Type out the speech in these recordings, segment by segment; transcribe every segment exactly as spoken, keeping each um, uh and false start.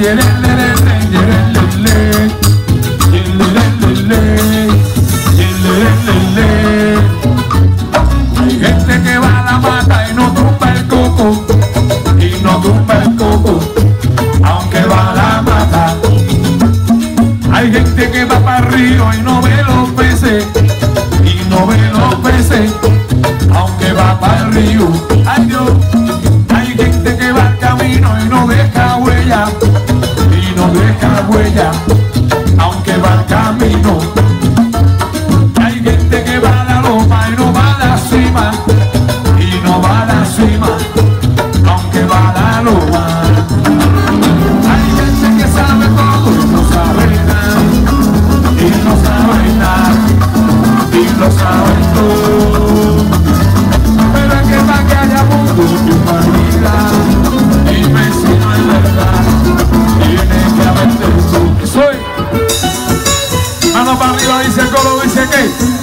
Hay gente que va a la mata y no tumba el coco, y no tumba el coco, aunque va a la mata. Hay gente que va para el río y no ve los peces, y no ve los peces, aunque va para el río. Ay Dios, hay gente que va al camino y no deja huella, y no deja huella, aunque va al camino. Hay gente que va a la loma y no va a la cima, y no va a la cima, aunque va a la loma. Hay gente que sabe todo y no sabe nada, y no sabe nada, y lo sabe todo. Pero es que para que haya mundo y humanidad, dime si no es verdad, tiene que haber todo. Soy mano para arriba, dice el coro, dice que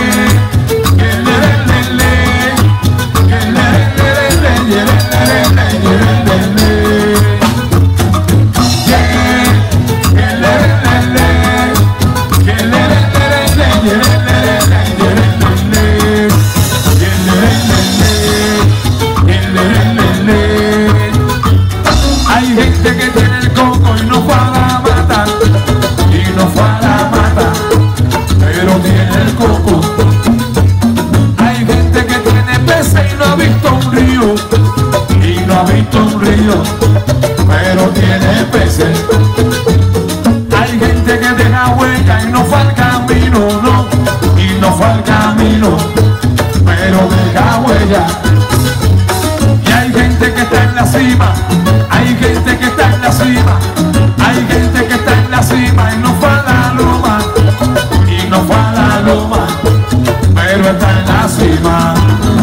hay gente que tiene el coco y no fue a la mata, y no fue a la mata, pero tiene el coco. Hay gente que tiene peces y no ha visto un río, y no ha visto un río, pero tiene peces. Hay gente que deja huella y no fue al camino, no, y no fue al camino, pero deja huella. Y hay gente que está en la cima, hay gente que está en la cima, hay gente que está en la cima y no fue a la loma, y no fue a la loma, pero está en la cima.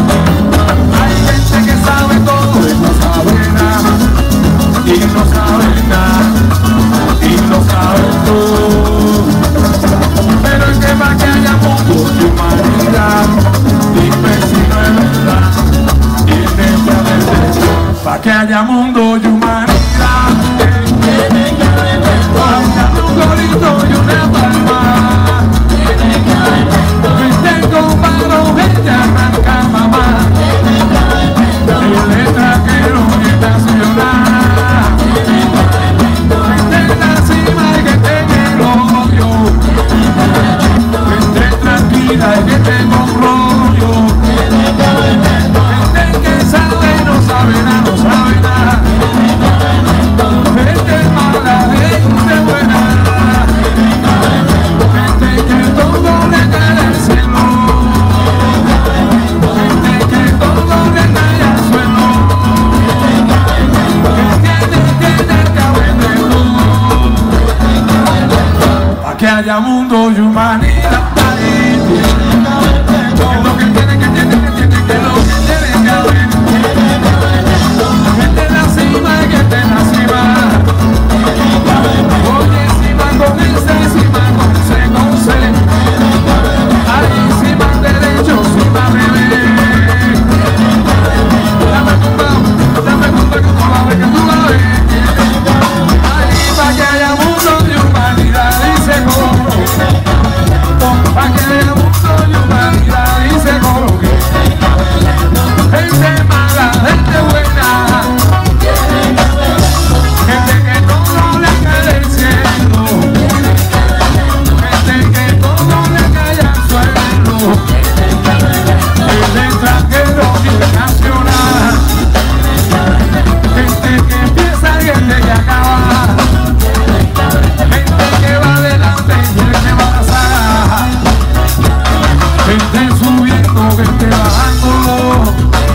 Hay gente que sabe todo y no sabe nada, y no sabe nada, y no sabe todo. Pero es que para que haya mundo y humanidad, dime si no es verdad, tiene que haber todo. Para que haya mundo y humanidad, tiene que haber todo. Un gorito y una palma, tiene que haber todo. Viste con paro, gente arranca mamá, tiene que haber todo. El extranjero y estacionar, tiene que haber todo. Viste en la cima y que tenga el rollo, tiene que haber todo. Viste tranquila y que tenga un rollo, tiene que haber todo. Viste que sabe y no sabe nada, no sabe nada, tiene que haber todo. Viste mala, gente buena, tiene que haber todo. Viste que todo le cae al cielo, viste que todo le cae al suelo, que tiene, tiene que haber todo. Para que haya mundo y humanidad, que es lo que tiene, que tiene, que tiene, que es lo que tiene que haber. Que esté en la cima y que esté en la cima. Oye, cima con el C, cima con C, con C. Ahí cima derecho, cima bebé. Dame tumba, dame tumba que tú la ves, que tú la ves. Ahí para que haya mundo y humanidad, dice coro. Para que haya mundo y humanidad, dice coro. Gente mala, gente buena, gente que todo le cae del cielo, gente que todo le cae al suelo, el extranjero internacional, gente que empieza y gente que acaba, gente que va adelante y gente que va atrás, gente subiendo, gente bajando,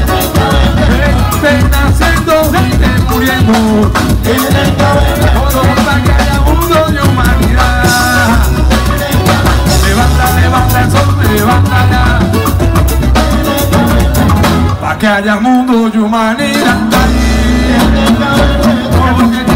gente naciendo, gente muriendo, todo para que haya mundo y humanidad. Levanta, levanta el sol, levanta ya, para que haya mundo y humanidad. Todo lo que